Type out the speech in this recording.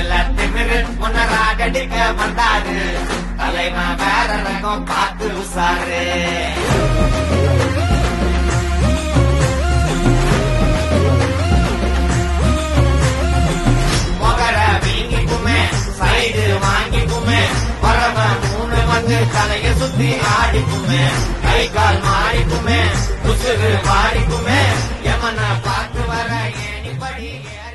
கண்ணுல திமிரு முன்ன ராகடிக்க வந்தாரு தலைமை வேற ரகம் பார்த்து உசாரு முகர வீங்கிக்குமே சைடு வாங்கிக்குமே வரவ மூணு வந்து தலைய சுத்தி ஆடிக்குமே கை கால் மாறிக்குமே உசுறு மாறிக்குமே யமனை பார்த்து வர ஏனிப்படி